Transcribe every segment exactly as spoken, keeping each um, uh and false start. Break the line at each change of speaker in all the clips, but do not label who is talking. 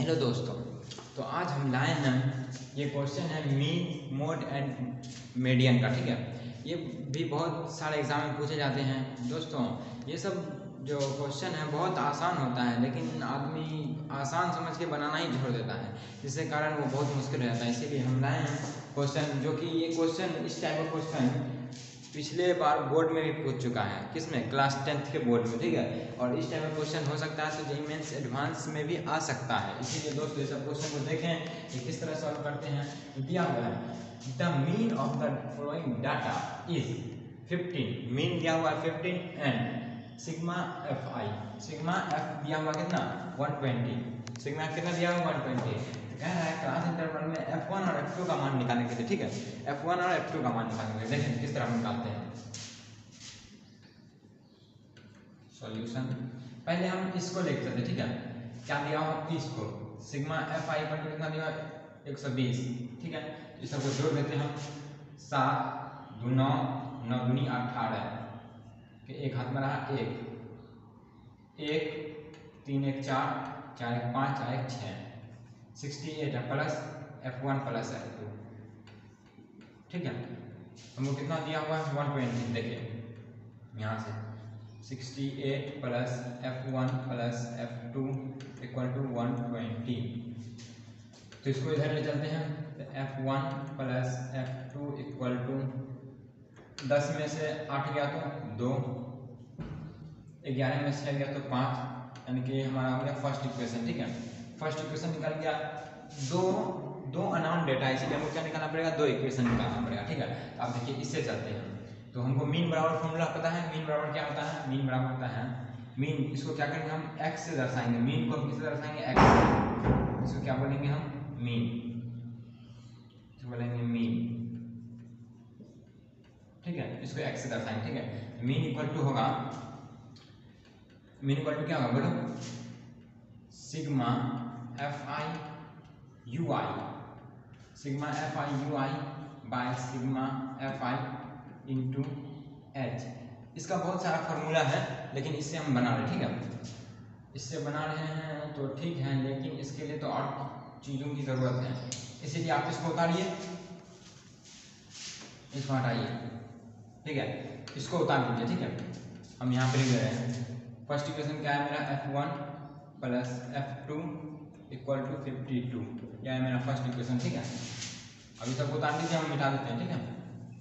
Hello दोस्तों, तो आज हम लाए हैं ये क्वेश्चन है मीन मोड एंड मीडियन का। ठीक है, ये भी बहुत सारे एग्जाम में पूछे जाते हैं दोस्तों। ये सब जो क्वेश्चन है बहुत आसान होता है, लेकिन आदमी आसान समझ के बनाना ही छोड़ देता है, जिसके कारण वो बहुत मुश्किल रहता है। इसीलिए हम लाए हैं क्वेश्चन, जो कि ये क्वेश्चन इस टाइप का क्वेश्चन पिछले बार बोर्ड में भी पूछ चुका है। किसमें? क्लास टेंथ के बोर्ड में। ठीक है, और इस टाइप का क्वेश्चन हो सकता है तो जेईई मेंस एडवांस में भी आ सकता है। इसीलिए दोस्तों इस क्वेश्चन को देखें कि किस तरह सॉल्व करते हैं। दिया हुआ है the mean of the following data is fifteen. Mean दिया हुआ है fifteen and sigma F I, sigma F दिया हुआ कितना? One twenty. सिग्मा एफ कितना दिया हुआ? One twenty. कह रहा है क्लास इंटरवल में एफ वन और एफ टू का मान निकालने के लिए। ठीक है, एफ वन और एफ टू का मान निकालने के लिए देखें किस तरह निकालते हैं। सॉल्यूशन पहले हम इसको लिख सकते हैं। ठीक है, क्या दिया हुआ? तीस को सिग्मा एफ आई पर कितना दिया? एक सौ बीस। ठीक है, तो इस सबको जोड़ देते हैं हम। सात दो नौ, नौ दूनी अठारह के एक हाथ में रहा एक, एक तीन एक चार, चार एक पाँच, चार एक छः, sixty eight plus F one plus F two. ठीक है, हमको कितना दिया हुआ है? One twenty. देखिए यहाँ से sixty eight plus F one plus F two equal to one twenty. तो इसको इधर ले चलते हैं, तो F one plus F two equal to दस में से आठ गया तो दो, ग्यारह में से गया तो पाँच, यानी कि हमारा हो गया फर्स्ट इक्वेशन। ठीक है, फर्स्ट इक्वेशन निकल गया। दो दो अननोन डेटा, इसीलिए हमको क्या निकालना पड़ेगा? दो इक्वेशन निकालना पड़ेगा। ठीक है, तो आप देखिए इससे चलते हैं। तो हमको मीन बराबर फॉर्मूला पता है। मीन बराबर क्या होता है? मीन बराबर होता है मीन, इसको क्या करेंगे हम? एक्स से दर्शाएंगे। मीन को हम किससे दर्शाएंगे? एक्स। इसको क्या बोलेंगे हम? मीन। इसको बोलेंगे मीन। ठीक है, इसको एक्स से दर्शाएंगे। ठीक है, मीन इक्वल टू होगा, मीन इक्वल टू क्या होगा बोलो? Sigma F I U I, sigma F I U I by sigma F I into H. इसका बहुत सारा फॉर्मूला है, लेकिन इससे हम बना रहे। ठीक है, इससे बना रहे हैं तो ठीक है, लेकिन इसके लिए तो और चीज़ों की ज़रूरत है। इसीलिए आप इसको उतारिए, इसको हटाइए। ठीक है, इसको उतार दीजिए। ठीक है, हम यहाँ पर लिख रहे हैं फर्स्ट इक्वेशन क्या है मेरा? F one plus F two equal to fifty two, यह है मेरा फर्स्ट इक्वेशन। ठीक है, अभी सबको उतार दीजिए, हम मिटा देते हैं। ठीक है,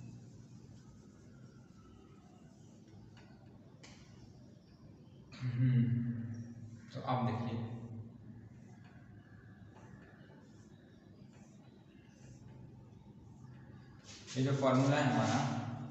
तो आप देखिए ये जो फॉर्मूला है हमारा,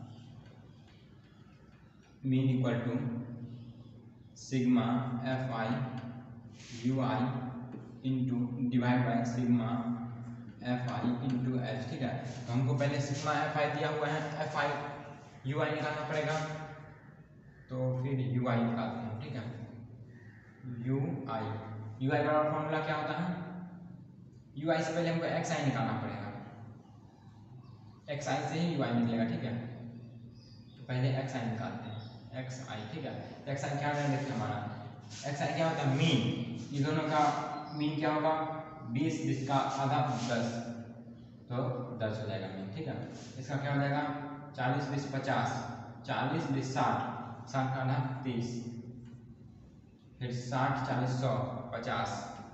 mean equal to sigma F I U I into divide by sigma F I into H. ठीक है, तो हमको पहले सिग्मा एफ आई दिया हुआ है, एफ आई यू आई निकालना पड़ेगा, तो फिर यू आई निकालते हैं। ठीक है, यू आई यू आई का फॉर्मूला क्या होता है? यू आई से पहले हमको एक्स आई निकालना पड़ेगा, एक्स आई से ही यू आई निकलेगा। ठीक है, तो पहले एक्स आई निकालते हैं, एक्स आई। ठीक है, एक्स आई क्या है? देखिए हमारा एक्स आई क्या होता है? मीन। इन दोनों का मीन क्या होगा? बीस, बीस का आधा दस, तो दस हो जाएगा मीन। ठीक है, इसका क्या हो जाएगा? चालीस बीस पचास, चालीस बीस साठ, साठ का आधा तीस, फिर साठ चालीस सौ पचास,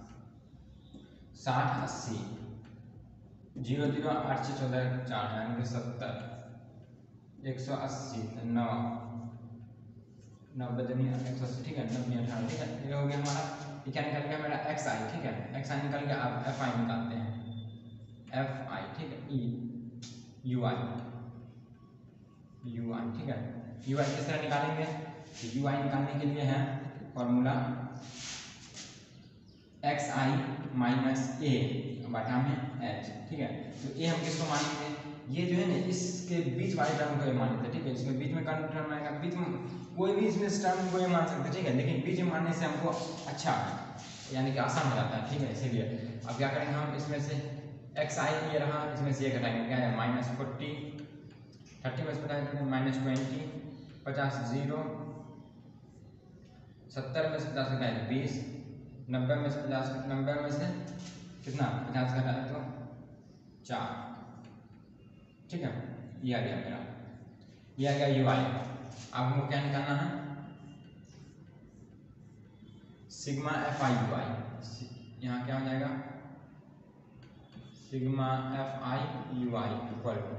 साठ अस्सी, जीरो जीरो आठ छः चौदह चार, यानी कि सत्तर, एक सौ अस्सी, नौ, नब्बे दूनी एक सौ अस्सी। ठीक है, नब्बे अठारह। ठीक है, ये हो गया हमारा। ये क्या निकल गया मेरा? X I. ठीक है, एक्स आई निकल गया। अब एफ आई निकालते हैं, एफ आई। ठीक है, E U I, U I. ठीक है, यू आई किस तरह निकालेंगे? तो यू आई निकालने के लिए है formula X I minus A बटा में एच। ठीक है, तो ए हम किसको मानेंगे? ये जो है ना, इसके बीच वाले टर्म को ये मान लेते हैं। ठीक है, इसमें बीच में कौन टर्म आएगा? बीच में कोई भी इसमें टर्म को ये मान सकते हैं। ठीक है, लेकिन बीच में मानने से हमको अच्छा है, यानी कि आसान हो जाता है। ठीक है, इसीलिए अब क्या करेंगे हम? इसमें से एक्स आई ये रहा, इसमें से ये घटाएंगे, क्या है? माइनस फोर्टी, थर्टी में से बताएंगे माइनस ट्वेंटी, पचास जीरो, सत्तर में से पचास घटाएंगे बीस, नब्बे में से पचास, नब्बे में से कितना पचास घटाए तो चार, ठीक है। ये आ गया मेरा, ये आ गया यू आई। अब हमको क्या निकालना है, sigma F I U I. यहाँ क्या हो जाएगा, sigma F I U I equal to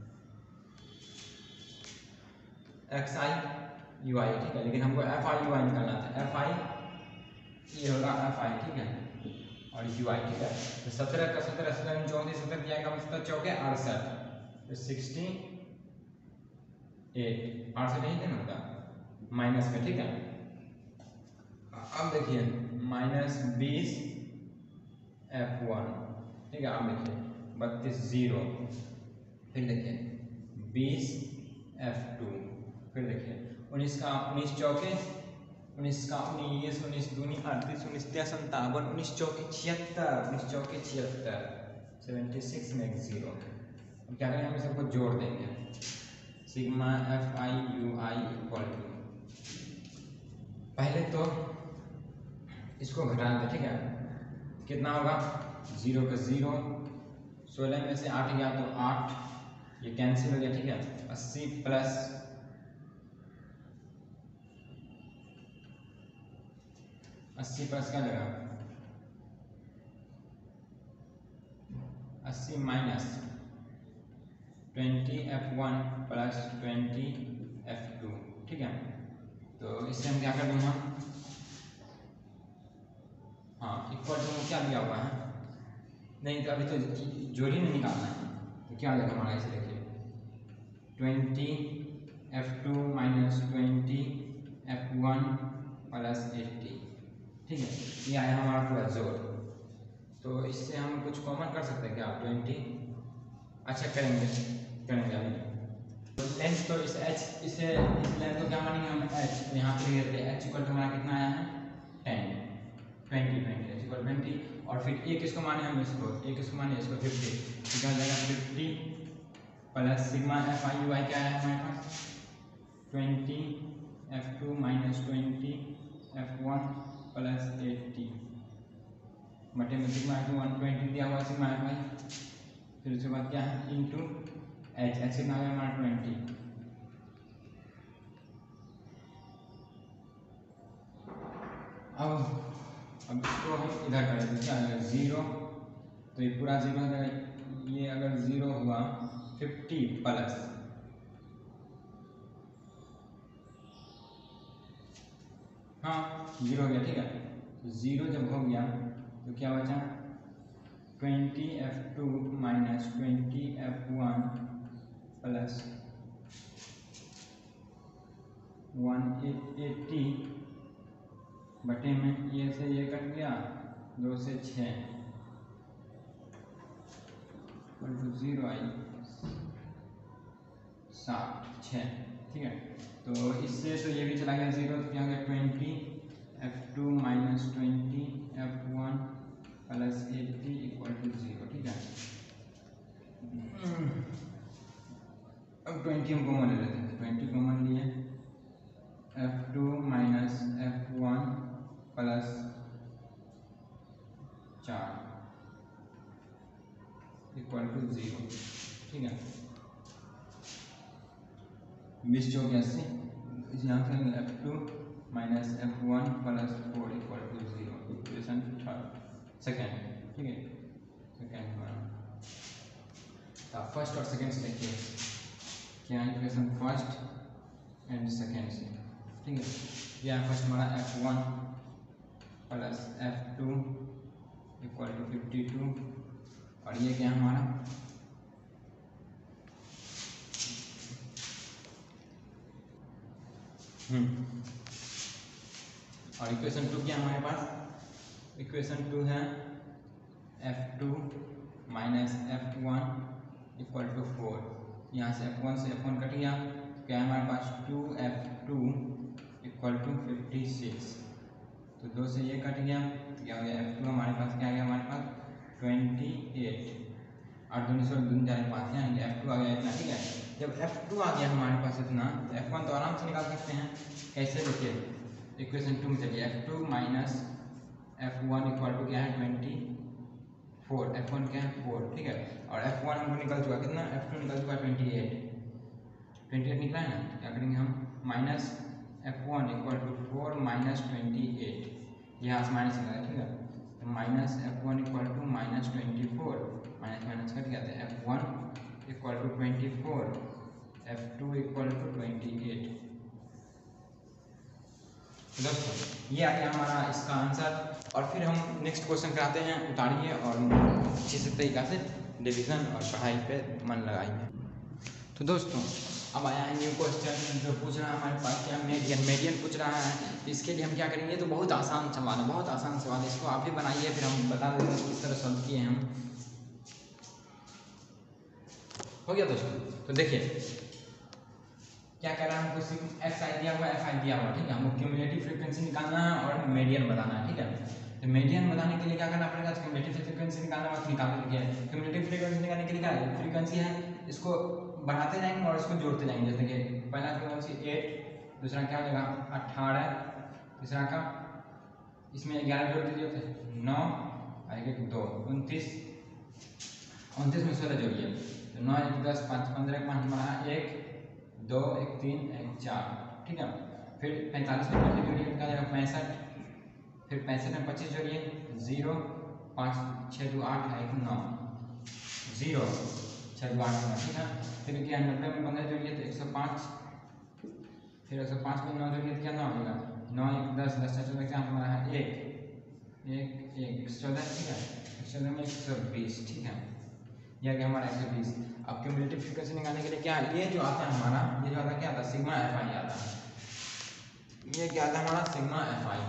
X I U I, ठीक है। लेकिन हमको एफ आई यू आई निकालना था, एफ आई ये होगा एफ आई, ठीक है, और यू आई, ठीक है। तो सत्रह का सत्रह सत्रह चौंतीस सत्रह दिया गया, सत्रह चौके अड़सठ, तो सिक्सटी एट, अड़सठ नहीं देना होगा माइनस में, ठीक है। अब देखिए माइनस बीस एफ वन, ठीक है। अब देखिए बत्तीस जीरो, फिर देखिए बीस एफ टू, फिर देखिए उन्नीस का उन्नीस चौके उन्नीस का उन्नीस, उन्नीस दूनी अड़तीस, उन्नीस तेईस संतावन, उन्नीस चौके छिहत्तर, उन्नीस चौके छिहत्तर, सेवेंटी सिक्स में एक जीरो। अब क्या करेंगे, हम इस सबको जोड़ देंगे, sigma F I U I equal to, पहले तो इसको घटा दें, ठीक है। कितना होगा, जीरो का जीरो, सोलह में से आठ गया तो आठ, ये कैंसिल हो गया, ठीक है। अस्सी प्लस अस्सी प्लस क्या लगा, अस्सी minus twenty F one plus twenty F two, ठीक है। तो इससे हम क्या कर देंगे, हम हाँ इक्वल टू क्या दिया हुआ है, नहीं तो अभी तो जोड़ी नहीं निकालना है, तो क्या आ जाएगा हमारा, इसे देखिए twenty F two minus twenty F one plus eighty, ठीक है। ये आया हमारा पूरा जोड़। तो इससे हम कुछ कॉमन कर सकते हैं क्या, ट्वेंटी, अच्छा करेंगे करेंगे अभी लेंथ, तो इस एच इसे इस लेंथ को क्या मानेंगे हम, एच, तो यहाँ पे लिखते हैं एच इक्वल टू हमारा कितना आया है, ten, twenty twenty H equal twenty, और फिर एक इसको माने हम इसको, एक इसको माने इसको फिफ्टी, तो क्या हो जाएगा fifty plus sigma F I U I क्या है हमारे पास, twenty F two minus twenty F one plus eighty, बटे में सिग्मा एफ वन ट्वेंटी दिया हुआ सिग्मा एफ आई, फिर उसके बाद क्या है इंटू एच, एच कितना आ गया हमारा ट्वेंटी, अब अब इसको हम इधर करेंगे, क्या आएगा जीरो, तो ये पूरा जीरो हो जाएगा, ये अगर जीरो हुआ फिफ्टी प्लस हाँ जीरो हो गया, ठीक है। तो जीरो जब हो गया तो क्या बचा, twenty F two minus twenty F one plus one eighty, बटे में ये से ये कट गया, दो से छः टू जीरो आई सात छः, ठीक है। तो इससे तो ये भी चला गया जीरो, तो क्या हो गया twenty F two minus twenty F one plus eighty equal to zero, ठीक है। अब ट्वेंटी हम कॉमन ले लेते हैं, ट्वेंटी कॉमन लिए, F two minus F one plus चार इक्वल टू जीरो, ठीक है। बीस चौके अस्सी, यहाँ से F two minus F one plus four equal to zero, equation third second, ठीक है। सेकेंड हमारा अब फर्स्ट और सेकेंड से देखिए क्या है, इक्वेशन फर्स्ट एंड सेकेंड से, ठीक है। यह फर्स्ट हमारा F one plus F two equal to fifty two, और ये क्या हमारा हम्म और इक्वेशन टू क्या हमारे पास, इक्वेशन टू है F two minus F one equal to four, यहाँ से एफ वन से एफ वन कट गया, क्या है हमारे पास two F two equal to fifty six, तो दो से ये कट गया, क्या हो गया एफ टू हमारे पास क्या आ गया हमारे पास ट्वेंटी एट, और दूनी सौ दूनी चार पाँच यानी एफ टू आ गया इतना, ठीक है। जब एफ टू आ गया हमारे पास इतना, तो एफ वन तो आराम से निकाल सकते हैं, कैसे देखिए इक्वेशन टू में चलिए, F two minus F one equal to क्या है ट्वेंटी फोर, एफ वन क्या है फोर, ठीक है। और एफ वन हमको निकल चुका कितना, एफ टू निकल चुका ट्वेंटी एट, ट्वेंटी एट निकला है ना। क्या करेंगे हम, minus F one equal to four minus twenty eight, यहाँ से माइनस निकला, ठीक है। तो minus F one equal to minus twenty four, minus minus cut गया था, F one equal to twenty four, F two equal to twenty eight. दोस्तों ये आ गया हमारा इसका आंसर। और फिर हम नेक्स्ट क्वेश्चन कराते हैं, उतारिए और अच्छे से तरीका से डिवीजन और पढ़ाई पे मन लगाइए। तो दोस्तों अब आया है न्यू क्वेश्चन जो पूछ रहा है हमारे पास क्या, मीडियन मीडियन पूछ रहा है। तो इसके लिए हम क्या करेंगे, तो बहुत आसान सवाल है, बहुत आसान सवाल है, इसको आप भी बनाइए फिर हम बता देंगे किस तरह सॉल्व किए हम। हो गया दोस्तों। तो देखिए क्या कह रहा है, हमको एक्स आई दिया हुआ, एफ आई दिया हुआ, ठीक है। हमको क्यूमुलेटिव फ्रीक्वेंसी निकालना है और मीडियन बताना है, ठीक है। तो मीडियन बताने के लिए क्या करना पड़ेगा, क्यूमुलेटिव फ्रीक्वेंसी निकालना है, निकाल के लिखिए। क्यूमुलेटिव फ्रीक्वेंसी निकालने के लिए क्या फ्रीक्वेंसी है, इसको बढ़ाते जाएंगे और इसको जोड़ते जाएंगे। जैसे कि पहला फ्रीक्वेंसी एट, दूसरा क्या हो जाएगा अट्ठारह, तीसरा का इसमें ग्यारह जोड़ दीजिए तो नौ, आएगा दो, उनतीस, उनतीस में सोलह जोड़िए तो नौ एक दस, पाँच पंद्रह, पाँच बारह एक, दो एक तीन एक चार, ठीक है। फिर पैंतालीस में पच्चीस जोड़िए क्या जाएगा पैंसठ, फिर पैंसठ में पच्चीस जोड़िए जीरो, पाँच छः दो आठ एक नौ, जीरो छः दो आठ नौ, ठीक है। फिर क्या नब्बे में पंद्रह जोड़िए तो एक सौ पाँच, फिर एक सौ पाँच में नौ जोड़िए तो क्या नौ होगा, नौ एक दस, दस छः चौदह क्या हमारा है एक, एक एक चौदह, ठीक है। एक चौदह में एक सौ बीस, ठीक है। यह क्या हमारा एक सौ बीस। अब क्यूमुलेटिव फ्रीक्वेंसी निकालने के लिए क्या ये जो आता है हमारा, ये जो आता है क्या आता है सिग्मा एफ आई आता है, ये क्या आता है हमारा सिग्मा एफ आई।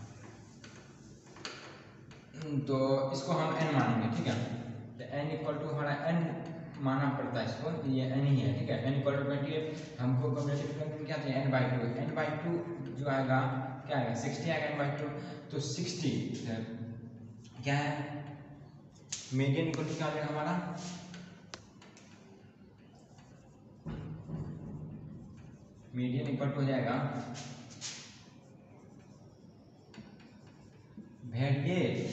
तो इसको हम एन मानेंगे, ठीक है। तो एन इक्वल टू हमारा एन मानना पड़ता है इसको, तो ये एन ही है, ठीक है। N equal to twenty eight, हमको क्यूमुलेटिव फ्रीक्वेंसी क्या चाहिए N by two, N by two जो आएगा क्या आएगा सिक्सटी आएगा एन बाई टू। तो सिक्सटी क्या है, मीडियन इक्वल टू क्या हो जाएगा हमारा, मीडियन इक्वल टू हो जाएगा variate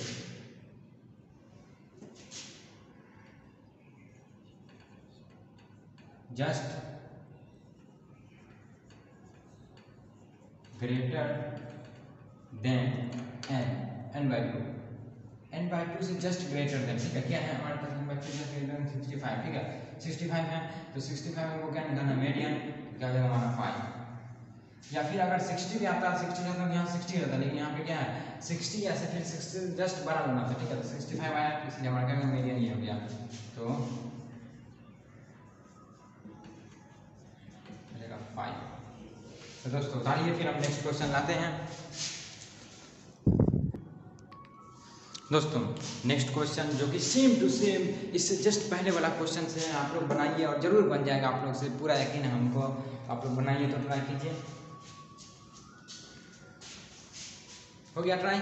just greater than N, N by two, N by two से जस्ट ग्रेटर देन, ठीक है। क्या है हमारे पास एन बाई टू से ग्रेटर देन सिक्सटी फाइव, ठीक है। सिक्सटी फाइव है तो सिक्सटी फाइव में वो क्या निकालना मीडियन, क्या जाएगा हमारा फाइव। या फिर अगर सिक्सटी भी आता है, सिक्सटी रहता तो यहाँ सिक्सटी रहता, लेकिन यहाँ पे क्या है सिक्सटी ऐसे फिर सिक्सटी जस्ट बड़ा लेना था, ठीक है। तो सिक्सटी फाइव आया इसलिए हमारा क्या मीडियन ये हो गया। तो रहेगा फाइव। तो दोस्तों उतारिए फिर हम नेक्स्ट क्वेश्चन लाते हैं। दोस्तों नेक्स्ट क्वेश्चन जो कि सेम टू सेम इससे जस्ट पहले वाला क्वेश्चन से आप लोग बनाइए और जरूर बन जाएगा, आप लोग से पूरा यकीन है हमको। आप लोग बनाइए तो ट्राई कीजिए। हो गया ट्राई,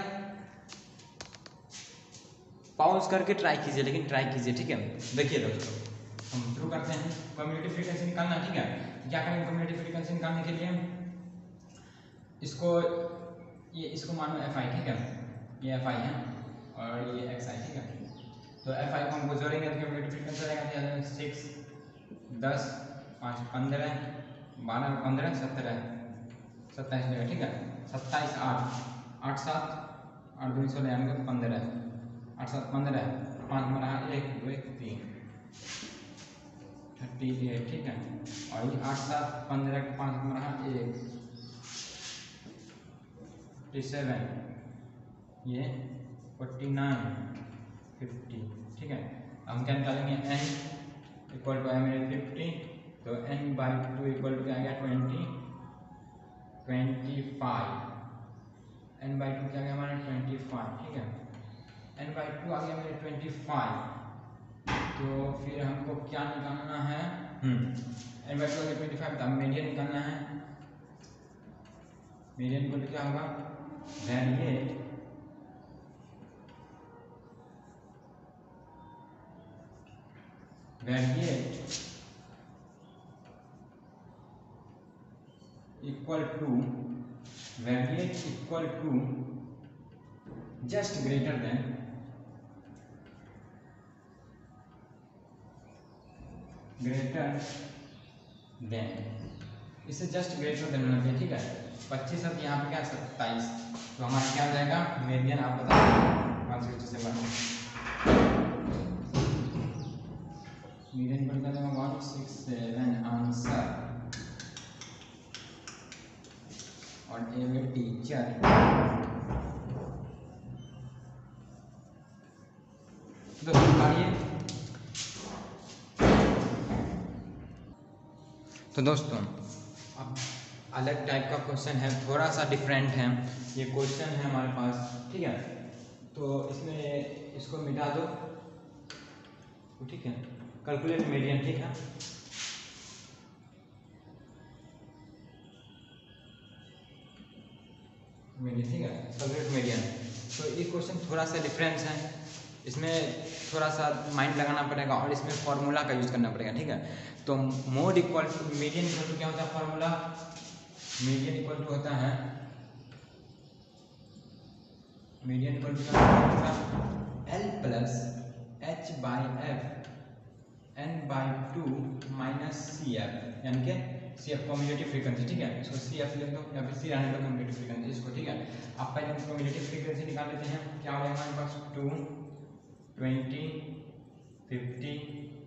पॉज करके ट्राई कीजिए, लेकिन ट्राई कीजिए, ठीक है। देखिए दोस्तों हम शुरू करते हैं। क्यूमुलेटिव फ्रीक्वेंसी निकालना, ठीक है। क्या करेंगे क्यूमुलेटिव फ्रीक्वेंसी निकालने के लिए, इसको ये इसको मानो एफ आई, ठीक है। ये एफ आई है और ये एक्स आई, ठीक है। तो एफ आई को हमको जोड़ेंगे तो क्यूमुलेटिव फ्रीक्वेंसी रहेगा सिक्स, दस, पाँच पंद्रह, बारह पंद्रह सत्रह, सत्ताईस जगह, ठीक है। सत्ताईस आठ, आठ सात आठ दो सोलह यानी कि पंद्रह, आठ सात पंद्रह, पाँच में रहा एक, दो एक तीन, थर्टी एट, ठीक है। और ये आठ सात पंद्रह, पाँच में रहा एक, फिफ्टी सेवन, ये फोर्टी नाइन, फिफ्टी, ठीक है। हम क्या निकालेंगे N equal to M fifty, तो N by two equal to क्या आ गया twenty, twenty five, N by two क्या आ गया हमारा ट्वेंटी फाइव, ठीक है। एन बाई टू आ गया मेरे ट्वेंटी फाइव। तो फिर हमको क्या निकालना है, एन बाई टू आ गया ट्वेंटी फाइव, तो मीडियन निकालना है। मीडियन को क्या होगा variate variate equal to variate equal to just greater than greater than इससे जस्ट ग्रेटर देन होना चाहिए, ठीक है। पच्चीस अब यहाँ पे क्या सत्ताईस, तो हमारा क्या हो जाएगा मीडियन, आप बताओ से मीडियन पर जाएगा वन सिक्स सेवन आंसर। और ए में टीचर तो दोस्तों अब अलग टाइप का क्वेश्चन है, थोड़ा सा डिफरेंट है ये क्वेश्चन है हमारे पास, ठीक है। तो इसमें इसको मिटा दो, ठीक है। कैलकुलेट मीडियन, ठीक है। मीडियन, ठीक है, कैलकुलेट मीडियन। तो ये क्वेश्चन थोड़ा सा डिफरेंस है, इसमें थोड़ा सा माइंड लगाना पड़ेगा और इसमें फॉर्मूला का यूज़ करना पड़ेगा, ठीक है। तो mode equal to median equal to क्या होता है फॉर्मूला, मीडियन इक्वल टू होता है median equal to L plus H by F N by two minus C F, यानी कि सी एफ कम्यूटेटिव फ्रीक्वेंसी, ठीक है। इसको सी एफ लिख दो या फिर सी रहने दो कम्यूटेटिव फ्रीक्वेंसी इसको, ठीक है। आप पहले कम्यूटेटिव फ्रीक्वेंसी निकाल लेते हैं, क्या हो जाएगा हमारे पास टू ट्वेंटी फिफ्टी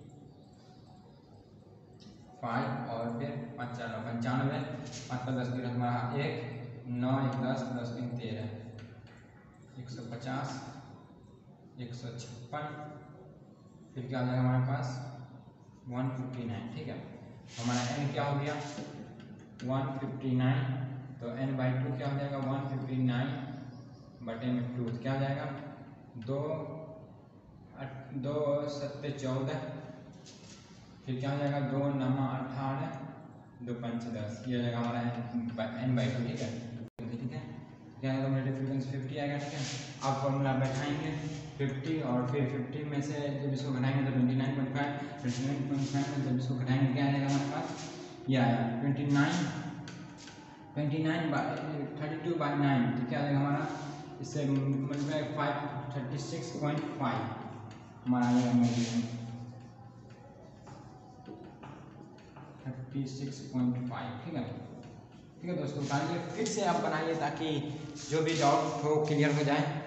फाइव और फिर पंचानवे पंचानवे पाँच पाँच दस तीन हमारा एक नौ एक दस दस तीन तेरह एक सौ पचास एक सौ छप्पन, फिर क्या हो जाएगा हमारे पास वन फिफ्टी नाइन, ठीक है। हमारा n क्या हो गया वन फिफ्टी नाइन, तो n बाई टू क्या हो जाएगा वन फिफ्टी नाइन बटे में टू, क्या हो जाएगा दो दो सत्ते चौदह, फिर क्या हो जाएगा दो नमा अठारह दो पंच दस, ये हो जाएगा हमारा n बाई टू, ठीक है। ठीक है, क्या आएगा मेरे फ्रीक्वेंसी फिफ्टी आएगा, ठीक है। आप फॉर्मूला बैठाएंगे फिफ्टी और फिर फिफ्टी में से जब इसको घटाएंगे तो twenty nine point five twenty nine point five में जब इसको घटाएंगे क्या आएगा हमारे पास, ये आएगा twenty nine twenty nine by thirty two by nine, तो क्या आएगा हमारा इससे multiply five thirty six point five हमारा आएगा median thirty six point five, ठीक है। ठीक है दोस्तों, बनाइए फिर से आप बनाइए ताकि जो भी डाउट हो क्लियर हो जाए।